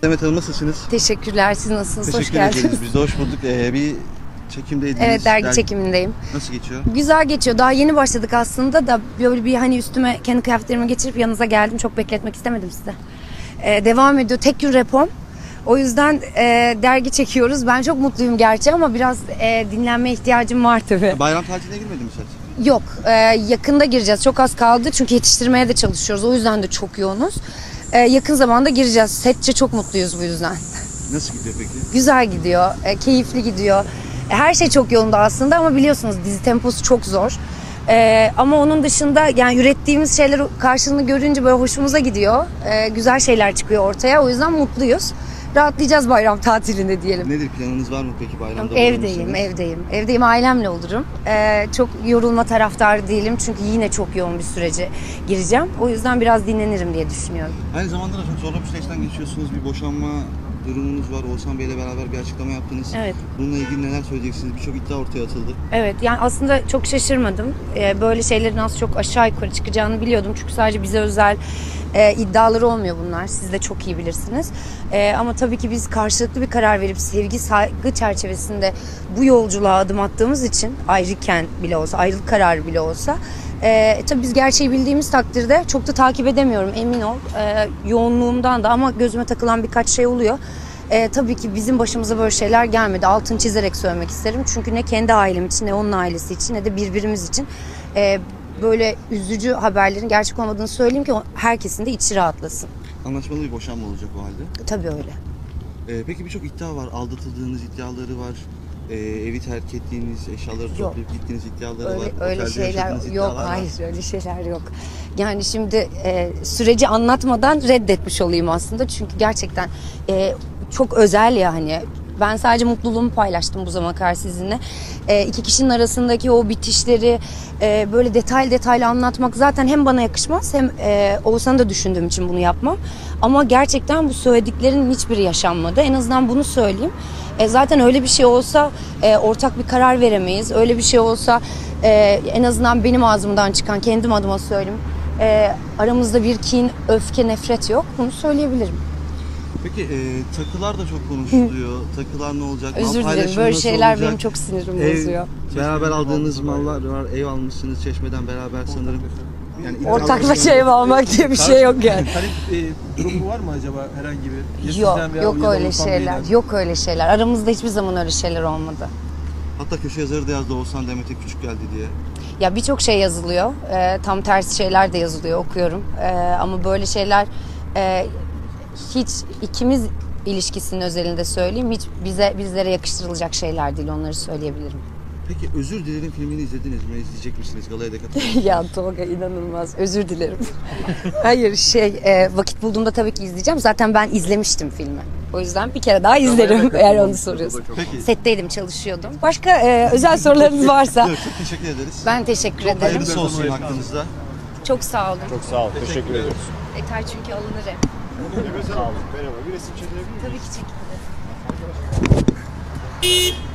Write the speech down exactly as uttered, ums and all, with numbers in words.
Demet Hanım nasılsınız? Teşekkürler, siz nasılsınız? Teşekkür Hoş geldiniz. ederiz. Biz de hoş bulduk. Ee, bir çekimdeydiniz. Evet, dergi, dergi çekimindeyim. Nasıl geçiyor? Güzel geçiyor. Daha yeni başladık aslında da böyle bir hani üstüme kendi kıyafetlerimi geçirip yanınıza geldim. Çok bekletmek istemedim size. Ee, devam ediyor. Tek gün repom. O yüzden e, dergi çekiyoruz. Ben çok mutluyum gerçi ama biraz e, dinlenme ihtiyacım var tabii. Bayram tatiline girmedi mi sen? Yok, e, yakında gireceğiz. Çok az kaldı çünkü yetiştirmeye de çalışıyoruz. O yüzden de çok yoğunuz. E, yakın zamanda gireceğiz. Setçe çok mutluyuz bu yüzden. Nasıl gidiyor peki? Güzel gidiyor, e, keyifli gidiyor. E, her şey çok yolunda aslında ama biliyorsunuz dizi temposu çok zor. E, ama onun dışında yani ürettiğimiz şeyler karşılığını görünce böyle hoşumuza gidiyor. E, güzel şeyler çıkıyor ortaya. O yüzden mutluyuz. Rahatlayacağız bayram tatilinde diyelim. Nedir planınız var mı peki bayramda? Evdeyim, evdeyim. Evdeyim, ailemle olurum. Ee, çok yorulma taraftarı değilim çünkü yine çok yoğun bir sürece gireceğim. O yüzden biraz dinlenirim diye düşünüyorum. Aynı zamanda da çok zorlu bir süreçten geçiyorsunuz. Bir boşanma durumunuz var. Oğuzhan Bey'le beraber bir açıklama yaptınız. Evet. Bununla ilgili neler söyleyeceksiniz? Birçok iddia ortaya atıldı. Evet, yani aslında çok şaşırmadım. Ee, böyle şeylerin az çok aşağı yukarı çıkacağını biliyordum. Çünkü sadece bize özel e, iddiaları olmuyor bunlar. Siz de çok iyi bilirsiniz. E, ama tabii ki biz karşılıklı bir karar verip sevgi, saygı çerçevesinde bu yolculuğa adım attığımız için ayrıyken bile olsa, ayrılık kararı bile olsa e, tabii biz gerçeği bildiğimiz takdirde çok da takip edemiyorum, emin ol. E, yoğunluğumdan da ama gözüme takılan birkaç şey oluyor. E, tabii ki bizim başımıza böyle şeyler gelmedi. Altını çizerek söylemek isterim. Çünkü ne kendi ailem için, ne onun ailesi için, ne de birbirimiz için e, böyle üzücü haberlerin gerçek olmadığını söyleyeyim ki herkesin de içi rahatlasın. Anlaşmalı bir boşanma olacak o halde. Tabii öyle. Ee, peki birçok iddia var. Aldatıldığınız iddiaları var. Ee, evi terk ettiğiniz, eşyaları Yok. toplayıp gittiğiniz iddiaları Öyle, var. öyle Otelde şeyler yaşadığınız yok. iddialar Hayır, var. öyle şeyler yok. Yani şimdi e, süreci anlatmadan reddetmiş olayım aslında. Çünkü gerçekten e, çok özel ya hani. Ben sadece mutluluğumu paylaştım bu zamana kadar sizinle. E, iki kişinin arasındaki o bitişleri e, böyle detaylı detaylı anlatmak zaten hem bana yakışmaz hem e, Oğuzhan'ı da düşündüğüm için bunu yapmam. Ama gerçekten bu söylediklerinin hiçbiri yaşanmadı. En azından bunu söyleyeyim. E, zaten öyle bir şey olsa e, ortak bir karar veremeyiz. Öyle bir şey olsa e, en azından benim ağzımdan çıkan, kendim adıma söyleyeyim. E, aramızda bir kin, öfke, nefret yok. Bunu söyleyebilirim. Peki e, takılar da çok konuşuluyor. Takılar ne olacak? Özür Mal dilerim. Böyle nasıl şeyler olacak? benim çok sinirimi Ev, bozuyor. Beraber aldığınız mallar var. Ev almışsınız Çeşme'den beraber sanırım. Yani Ortaklaşa ev almak diye bir şey yok yani. Talep e, durumu var mı acaba herhangi bir? Ya Yok, sizden veya yok ya da öyle Oğuzhan şeyler. Bey'den? Yok öyle şeyler. Aramızda hiçbir zaman öyle şeyler olmadı. Hatta köşe yazarı da yazdı Oğuzhan Demet'e küçük geldi diye. Ya birçok şey yazılıyor. Ee, tam tersi şeyler de yazılıyor, okuyorum. Ee, ama böyle şeyler e, hiç ikimiz ilişkisinin özelinde söyleyeyim. Hiç bize bizlere yakıştırılacak şeyler değil. Onları söyleyebilirim. Peki Özür Dilerim filmini izlediniz mi? İzleyecek misiniz? Galaya da katılacak. Ya Tolga inanılmaz. Özür dilerim. Hayır şey e, vakit bulduğumda tabii ki izleyeceğim. Zaten ben izlemiştim filmi. O yüzden bir kere daha izlerim eğer onu soruyorsun. Peki. Setteydim, çalışıyordum. Başka e, özel sorularınız varsa. Yok, çok teşekkür ederiz. Ben teşekkür ederim. Hayırlısı olsun hakkınızda. çok sağ olun. Çok sağ ol. Teşekkür ediyoruz. Yeter çünkü alınır hep. Sağ olun. Merhaba. Bir resim çekilebilir miyim? Tabii ki çekilir.